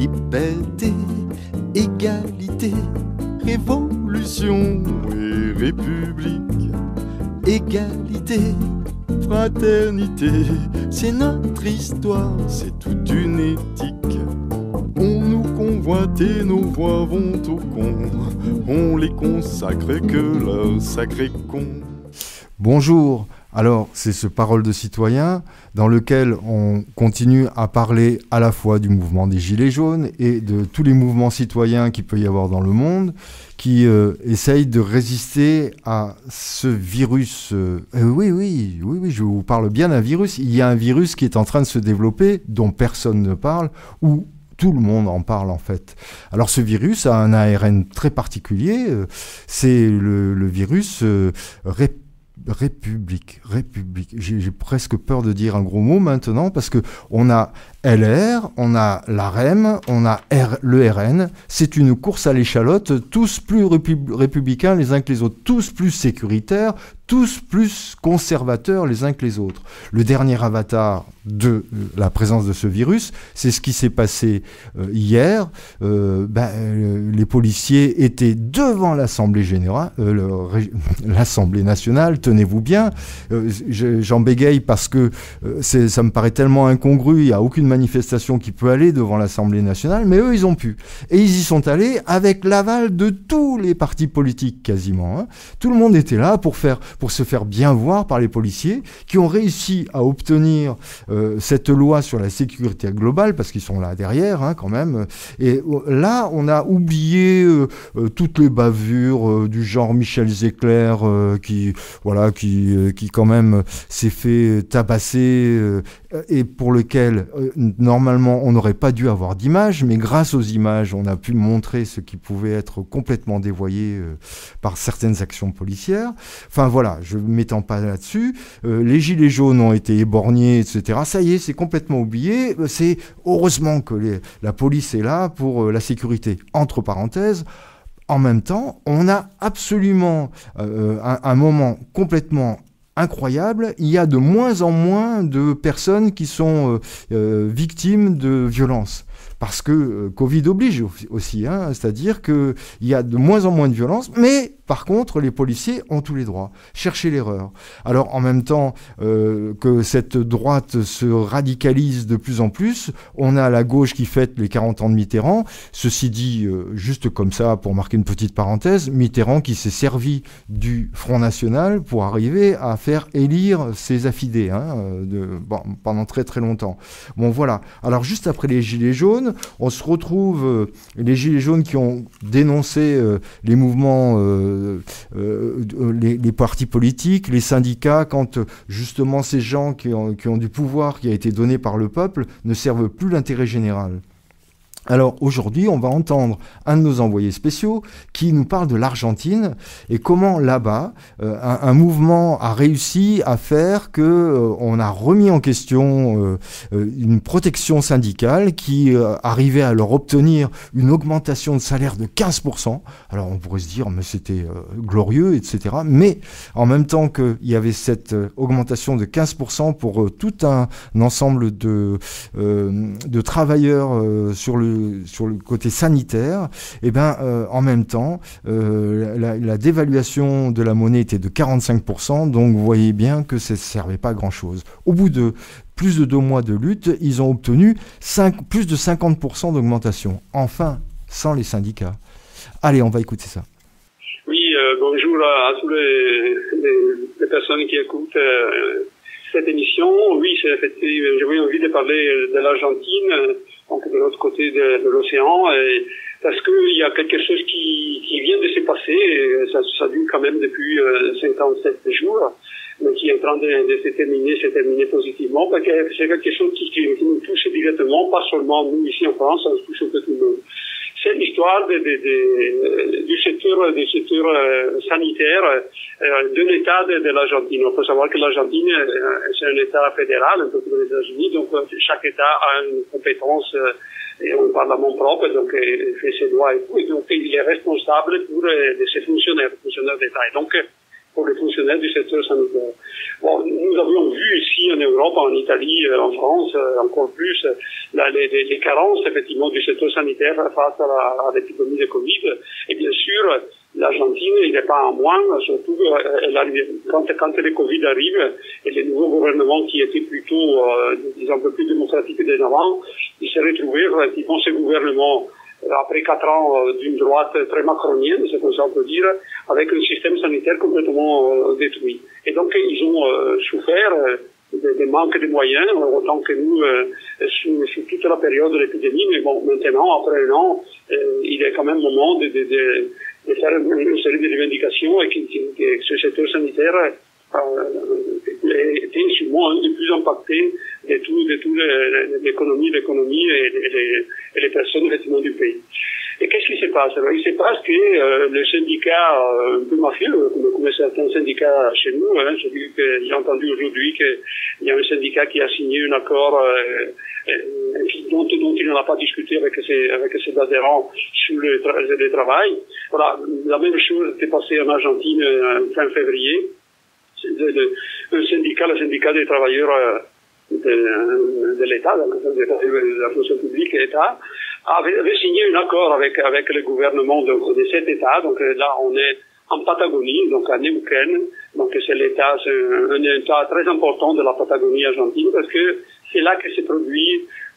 Liberté, égalité, révolution et république. Égalité, fraternité, c'est notre histoire, c'est toute une éthique. On nous convoite et nos voix vont au con, on les consacre que leur sacré con. Bonjour, alors c'est ce Parole de citoyen dans lequel on continue à parler à la fois du mouvement des Gilets jaunes et de tous les mouvements citoyens qu'il peut y avoir dans le monde qui essayent de résister à ce virus. Oui, je vous parle bien d'un virus. Il y a un virus qui est en train de se développer dont personne ne parle ou tout le monde en parle en fait. Alors ce virus a un ARN très particulier, c'est le virus République. J'ai presque peur de dire un gros mot maintenant parce que on a LR, on a l'AREM, on a le RN. C'est une course à l'échalote, tous plus républicains les uns que les autres, tous plus sécuritaires, tous plus conservateurs les uns que les autres. Le dernier avatar de la présence de ce virus, c'est ce qui s'est passé hier. Les policiers étaient devant l'Assemblée générale, l'Assemblée nationale, tenez-vous bien. J'en bégaye parce que ça me paraît tellement incongru, il n'y a aucune manifestation qui peut aller devant l'Assemblée nationale, mais eux, ils ont pu. Et ils y sont allés avec l'aval de tous les partis politiques quasiment. Hein. Tout le monde était là pour se faire bien voir par les policiers qui ont réussi à obtenir cette loi sur la sécurité globale, parce qu'ils sont là derrière hein, quand même. Et là, on a oublié toutes les bavures du genre Michel Zecler qui quand même s'est fait tabasser et pour lequel normalement on n'aurait pas dû avoir d'images, mais grâce aux images on a pu montrer ce qui pouvait être complètement dévoyé par certaines actions policières. Enfin voilà, je ne m'étends pas là-dessus. Les gilets jaunes ont été éborgnés, etc. Ça y est, c'est complètement oublié. C'est heureusement que la police est là pour la sécurité. Entre parenthèses, en même temps, on a absolument un moment complètement incroyable. Il y a de moins en moins de personnes qui sont victimes de violences. Parce que Covid oblige aussi, hein, c'est-à-dire qu'il y a de moins en moins de violences, mais par contre, les policiers ont tous les droits. Cherchez l'erreur. Alors, en même temps que cette droite se radicalise de plus en plus, on a la gauche qui fête les 40 ans de Mitterrand. Ceci dit, juste comme ça, pour marquer une petite parenthèse, Mitterrand qui s'est servi du Front National pour arriver à faire élire ses affidés pendant très très longtemps. Bon, voilà. Alors, juste après les Gilets jaunes, on se retrouve les Gilets jaunes qui ont dénoncé les mouvements les partis politiques, les syndicats, quand justement ces gens qui ont du pouvoir qui a été donné par le peuple ne servent plus l'intérêt général. Alors aujourd'hui, on va entendre un de nos envoyés spéciaux qui nous parle de l'Argentine et comment là-bas, un mouvement a réussi à faire que on a remis en question une protection syndicale qui arrivait à leur obtenir une augmentation de salaire de 15%. Alors on pourrait se dire, mais c'était glorieux, etc. Mais en même temps qu'il y avait cette augmentation de 15% pour tout un ensemble de travailleurs sur le côté sanitaire, en même temps, la dévaluation de la monnaie était de 45%, donc vous voyez bien que ça ne servait pas à grand-chose. Au bout de plus de 2 mois de lutte, ils ont obtenu plus de 50% d'augmentation. Enfin, sans les syndicats. Allez, on va écouter ça. Oui, bonjour à tous les personnes qui écoutent cette émission. Oui, c'est effectivement, j'avais envie de parler de l'Argentine, donc de l'autre côté de l'océan, parce qu'il y a quelque chose qui vient de se passer, ça dure quand même depuis 57 jours, mais qui est en train de se terminer positivement, parce que c'est quelque chose qui nous touche directement, pas seulement nous ici en France, ça nous touche un peu tout le monde. C'est l'histoire du secteur sanitaire de l'État de l'Argentine. Il faut savoir que l'Argentine, c'est un État fédéral, un peu comme les États-Unis, donc chaque État a une compétence et un parlement propre, donc fait ses lois et tout, et donc il est responsable pour ses fonctionnaires d'État. Et donc pour les fonctionnaires du secteur sanitaire. Bon, nous avions vu ici en Europe, en Italie, en France, encore plus, les carences effectivement du secteur sanitaire face à l'épidémie de Covid. Et bien sûr, l'Argentine, il n'est pas en moins, surtout quand le Covid arrive et les nouveaux gouvernements qui étaient plutôt, disons, un peu plus démocratiques que d'avant, ils se retrouvaient effectivement ces gouvernements après 4 ans d'une droite très macronienne, c'est comme ça on peut dire, avec un système sanitaire complètement détruit. Et donc ils ont souffert des manques de moyens, autant que nous sous toute la période de l'épidémie. Mais bon, maintenant, après un an, il est quand même moment de faire une série de revendications et que ce secteur sanitaire était sûrement un des plus impactés de toute l'économie et les personnes effectivement du pays. Et qu'est-ce qui se passe? Alors, il se passe que le syndicat un peu mafieux, comme certains syndicats chez nous, j'ai entendu aujourd'hui qu'il y a un syndicat qui a signé un accord dont il n'en a pas discuté avec ses adhérents sur le travail. Voilà, la même chose est passée en Argentine fin février. Le syndicat des travailleurs de l'État, de la fonction publique et l'État, avait signé un accord avec le gouvernement de cet État. Donc là, on est en Patagonie, donc à Neuquén. Donc c'est l'État, c'est un État très important de la Patagonie argentine parce que c'est là que se produit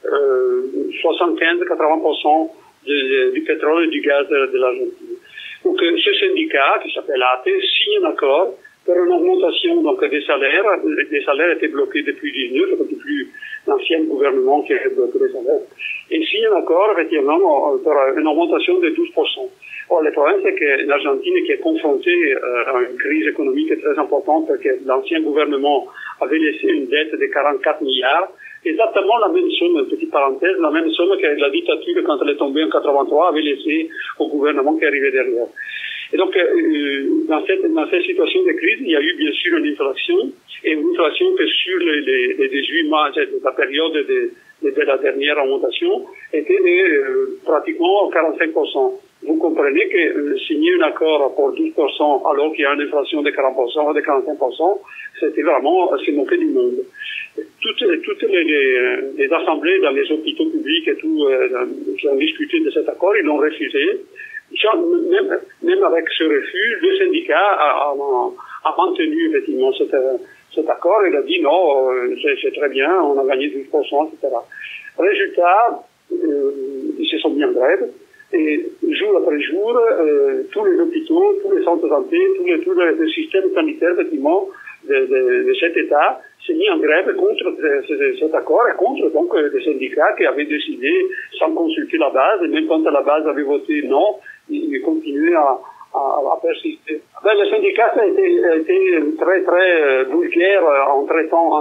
75-80% du pétrole et du gaz de l'Argentine. Donc ce syndicat, qui s'appelle ATE, signe un accord pour une augmentation donc des salaires. Les salaires étaient bloqués depuis 2019, depuis l'ancien gouvernement qui avait bloqué les salaires. Et signe un accord, effectivement, pour une augmentation de 12%. Or, le problème, c'est que l'Argentine, qui est confrontée à une crise économique très importante, parce que l'ancien gouvernement avait laissé une dette de 44 milliards, exactement la même somme, petite parenthèse, la même somme que la dictature, quand elle est tombée en 83, avait laissé au gouvernement qui arrivait derrière. Et donc, dans cette situation de crise, il y a eu bien sûr une inflation, et une inflation que sur les 18 mois de la période de la dernière augmentation était de pratiquement 45%. Vous comprenez que signer un accord pour 12% alors qu'il y a une inflation de 40% ou de 45%, c'était vraiment se moquer du monde. Toutes les assemblées dans les hôpitaux publics et tout qui ont discuté de cet accord, ils l'ont refusé. Même avec ce refus, le syndicat a maintenu effectivement cet accord. Il a dit non, c'est très bien, on a gagné 12%, etc. Résultat, ils se sont mis en grève. Et jour après jour, tous les hôpitaux, tous les centres de santé, tout le système sanitaire, effectivement, de cet État s'est mis en grève contre cet accord et contre donc les syndicats qui avaient décidé sans consulter la base, et même quand la base avait voté non, ils continuaient à persister. Le syndicat a été très très vulgaire en traitant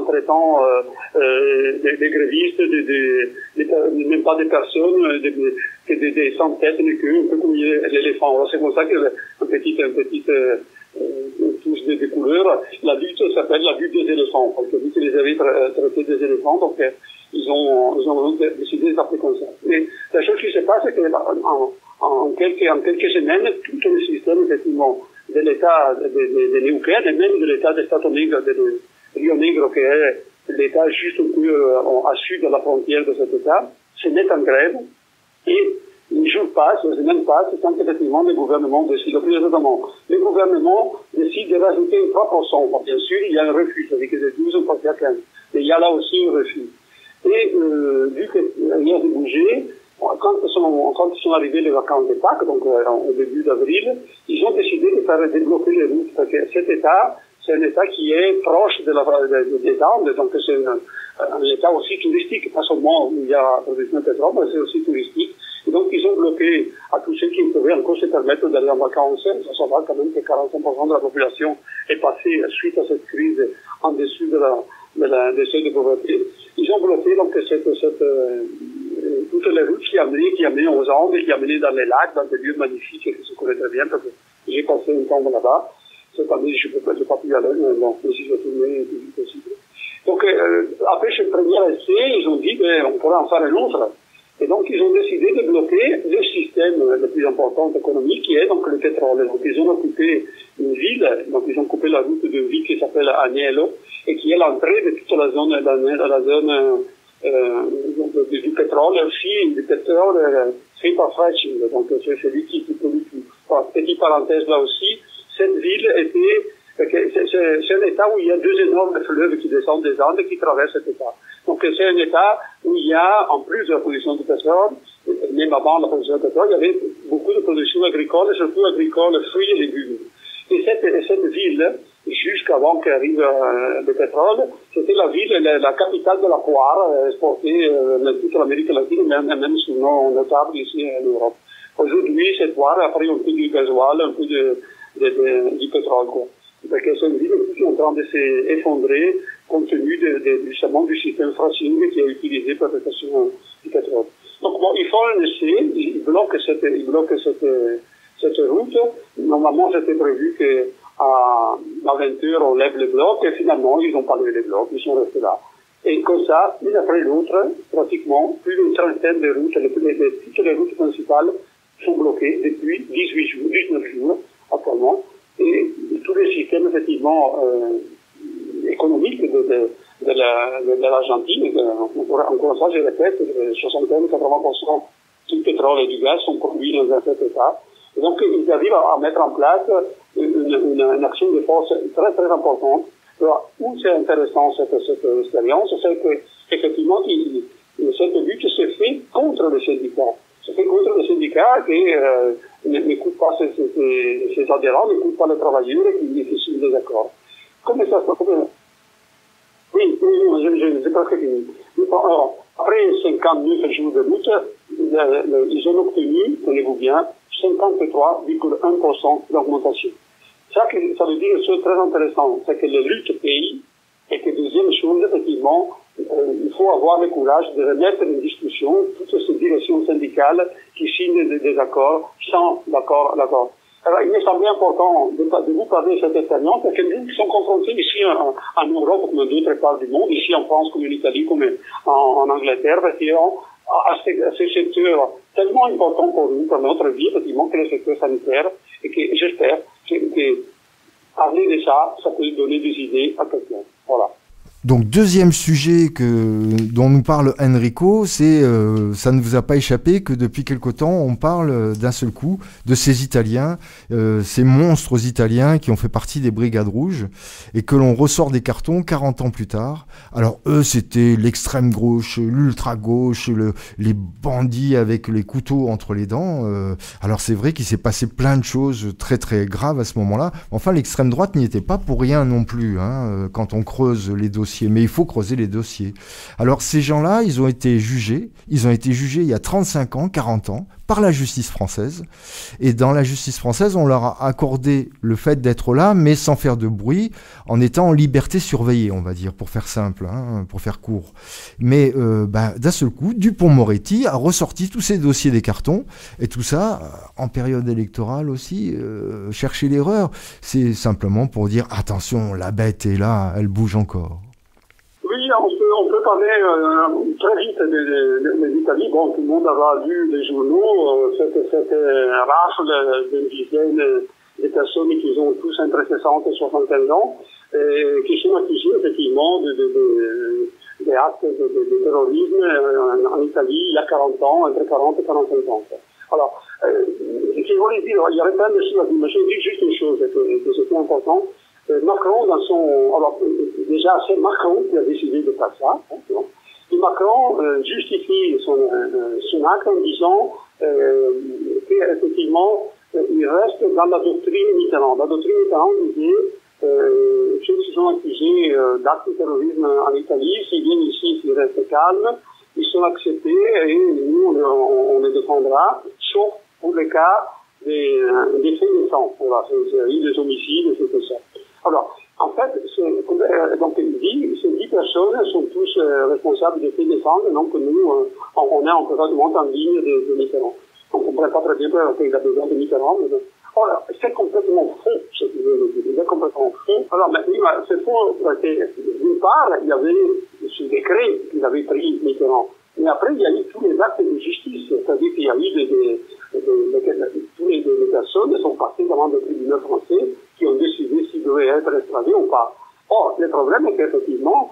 des grévistes, même pas des personnes, des sans-têtes, mais un peu comme l'éléphant. C'est comme ça que un petit touche de couleurs. La lutte s'appelle la lutte des éléphants, parce que vu qu'ils les avaient traités des éléphants, donc ils ont décidé de s'appeler comme ça. Mais la chose qui se passe, c'est que en quelques semaines, tout le système, effectivement, de l'État de Neuquén, et même de l'État d'Estado Negro, de Rio Negro, qui est l'État juste un peu à sud de la frontière de cet État, se met en grève, et les jours passent, les semaines passent, sans qu'effectivement le gouvernement décide. Plus exactement, le gouvernement décide de rajouter 3%. Bon, bien sûr, il y a un refus, c'est-à-dire que de 12 on passe à 15. Mais il y a là aussi un refus. Et vu qu'il n'y a rien de bougé, quand ils sont arrivés les vacances de Pâques, donc au début d'avril, ils ont décidé de faire débloquer les routes, parce que cet État, c'est un État qui est proche des Andes, donc c'est un État aussi touristique, pas seulement où il y a production de pétrole, mais c'est aussi touristique. Et donc ils ont bloqué à tous ceux qui pouvaient encore se permettre d'aller en vacances. Ça se voit quand même que 45% de la population est passée suite à cette crise en dessous des seuils de pauvreté. Ils ont bloqué donc toutes les routes qui amenaient aux Andes, qui amenaient dans les lacs, dans des lieux magnifiques que je connais très bien parce que j'ai passé un temps là-bas. Cette année, je n'ai pas pu y aller, mais bon, si je retournais le plus vite possible. Donc, après ce premier essai, ils ont dit, on pourrait en faire un autre. Et donc, ils ont décidé de bloquer le système le plus important économique, qui est donc le pétrole. Donc, ils ont occupé une ville, donc ils ont coupé la route d'une ville qui s'appelle Agnello, et qui est l'entrée de toute la zone du pétrole, aussi du pétrole fait par fracking. Donc, c'est celui qui produit tout. Bon, petite parenthèse là aussi, cette ville était, c'est un état où il y a deux énormes fleuves qui descendent des Andes et qui traversent cet état. Donc, c'est un état où il y a, en plus de la production de pétrole, même avant la production de pétrole, il y avait beaucoup de production agricole, surtout agricole, fruits et légumes. Et cette ville, jusqu'avant qu'arrive le pétrole, c'était la ville, la capitale de la poire, exportée dans toute l'Amérique latine, même sous nom notable ici en Europe. Aujourd'hui, cette poire a pris un peu du gasoil, un peu du pétrole, quoi. Parce que c'est une ville qui est en train de s'effondrer compte tenu justement du système fracking qui est utilisé pour la production du pétrole. Donc bon, ils font un essai, ils bloquent cette route. Normalement, c'était prévu qu'à 20h, on lève les blocs, et finalement, ils n'ont pas levé les blocs, ils sont restés là. Et comme ça, une après l'autre, pratiquement, plus d'une trentaine de routes, toutes les routes principales sont bloquées depuis 19 jours, actuellement. Et tous les systèmes, effectivement, économiques de l'Argentine, encore ça, je répète, 60-80% du pétrole et du gaz sont produits dans cet état. Et donc, ils arrivent à mettre en place une action de force très, très importante. Alors, où c'est intéressant cette expérience, c'est que, effectivement, cette lutte se fait contre les syndicats. Se fait contre les syndicats qui n'écoutent pas ses adhérents, n'écoutent pas les travailleurs et qui signent des accords. Comment ça se passe? Oui, j'ai presque fini. Alors, après 59 jours de lutte, ils ont obtenu, tenez-vous bien, 53,1% d'augmentation. Ça veut dire une chose très intéressante, c'est que la lutte paye, et que deuxième chose, effectivement, il faut avoir le courage de remettre en discussion toutes ces directions syndicales qui signent des accords sans l'accord. Alors, il me semblait important de vous parler de cette expérience, parce que nous sommes confrontés ici en Europe, comme d'autres parts du monde, ici en France, comme en Italie, comme en Angleterre, parce qu'il y a à ce secteur tellement important pour nous, pour notre vie, effectivement, que le secteur sanitaire, et que j'espère que parler de ça, ça peut donner des idées à quelqu'un. Voilà. Donc deuxième sujet dont nous parle Enrico, c'est ça ne vous a pas échappé que depuis quelque temps on parle d'un seul coup de ces Italiens, ces monstres italiens qui ont fait partie des Brigades Rouges et que l'on ressort des cartons 40 ans plus tard. Alors eux c'était l'extrême gauche, l'ultra gauche, les bandits avec les couteaux entre les dents. Alors c'est vrai qu'il s'est passé plein de choses très très graves à ce moment-là. Enfin l'extrême droite n'y était pas pour rien non plus quand on creuse les dossiers. Mais il faut creuser les dossiers. Alors ces gens-là, ils ont été jugés il y a 35 ans, 40 ans, par la justice française. Et dans la justice française, on leur a accordé le fait d'être là, mais sans faire de bruit, en étant en liberté surveillée, on va dire, pour faire simple, pour faire court. Mais d'un seul coup, Dupond-Moretti a ressorti tous ces dossiers des cartons, et tout ça, en période électorale aussi, chercher l'erreur. C'est simplement pour dire, attention, la bête est là, elle bouge encore. Oui, on peut parler très vite de l'Italie. Bon, tout le monde aura lu les journaux, cette rafle d'une dizaine de personnes qui ont tous entre 60 et 75 ans, qui sont accusées effectivement des actes de terrorisme en Italie il y a 40 ans, entre 40 et 45 ans. Alors, ce que je voulais dire, il y avait plein de choses, mais je dis juste une chose, que c'était important. Macron, alors déjà c'est Macron qui a décidé de faire ça. Et Macron justifie son acte en disant qu'effectivement il reste dans la doctrine Mitterrand. La doctrine Mitterrand disait ceux qui sont accusés d'actes de terrorisme en Italie, s'ils viennent ici, s'ils restent calmes, ils sont acceptés et nous on les défendra, sauf pour le cas des faits récents. Voilà, c'est des homicides, et tout ça. Alors, en fait, donc il dit, ces 10 personnes sont tous responsables de faits défendre, donc nous, on est en en ligne de Mitterrand. Donc on ne pourrait pas très bien qu'il a besoin de Mitterrand. Mais... Alors, c'est complètement faux, ce qu'il veut dire. C'est complètement faux. Alors, mais c'est faux parce que, d'une part, il y avait ce décret qu'il avait pris Mitterrand. Mais après, il y a eu tous les actes de justice, c'est-à-dire qu'il y a eu tous les personnes sont passées devant des tribunaux français qui ont décidé s'ils devaient être extradés ou pas. Or, le problème est qu'effectivement,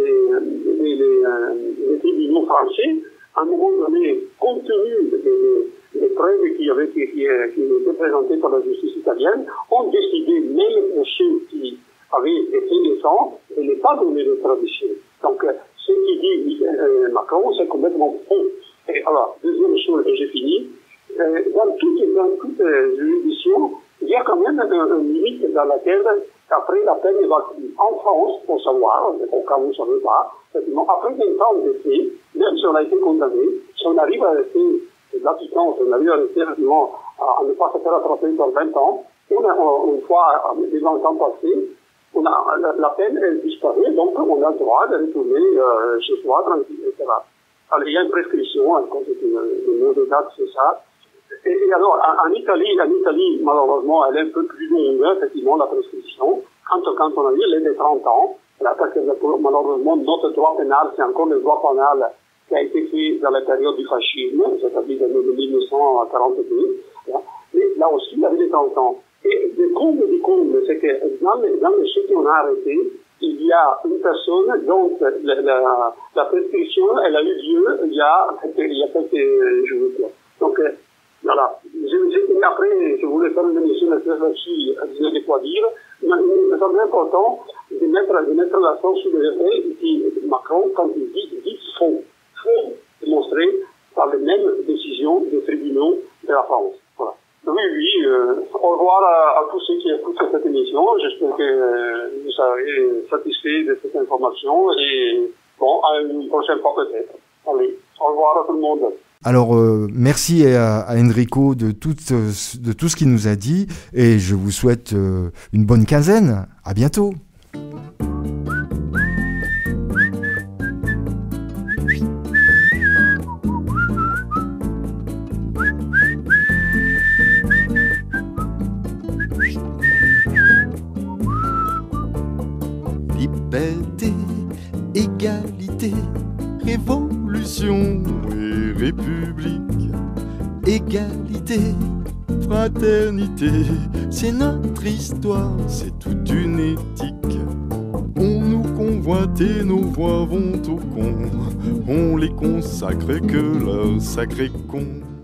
les tribunaux français, à un moment donné, compte tenu des preuves qui étaient présentées par la justice italienne, ont décidé, même pour ceux qui avaient été innocents, de ne pas donner l'extradition. Donc, ce qui dit Macron, c'est complètement faux. Et alors, deuxième chose, et j'ai fini, dans toute juridiction, il y a quand même une limite dans laquelle, après la peine évacuée en France, pour savoir, au cas où vous ne savez pas, après 20 ans de fait, même si on a été condamné, si on arrive à rester, si on arrive à rester à ne pas se faire attraper dans 20 ans, une fois les 20 ans passés, la peine elle disparaît, donc on a le droit de retourner chez soi, tranquille, etc. Alors, il y a une prescription, le nom des dates, c'est ça. Et alors, en Italie, malheureusement, elle est un peu plus longue, effectivement, la prescription. Quand on a vu, elle est de 30 ans. Là, parce que malheureusement, notre droit pénal, c'est encore le droit pénal qui a été fait dans la période du fascisme, c'est-à-dire de 1942. Là. Mais là aussi, il y avait des 30 ans. Et le comble du comble, c'est que dans les ceux qu'on a arrêtés, il y a une personne dont la prescription, elle a eu lieu il y a quelques jours. Donc, voilà. Après, je voulais faire une émission là-dessus, je ne sais quoi dire, mais il me semble important de mettre l'accent sur le fait que Macron, quand il dit faux démontré par les mêmes décisions des tribunaux de la France. Voilà. Oui, au revoir à tous ceux qui écoutent cette émission. J'espère que vous serez satisfaits de cette information et bon, à une prochaine fois peut-être. Allez, au revoir à tout le monde. Alors, merci à Enrico de tout ce qu'il nous a dit et je vous souhaite une bonne quinzaine. À bientôt. Liberté, égalité, révolution et république. Égalité, fraternité, c'est notre histoire, c'est toute une éthique. On nous convoite et nos voix vont au con, on les consacre que leur sacré con.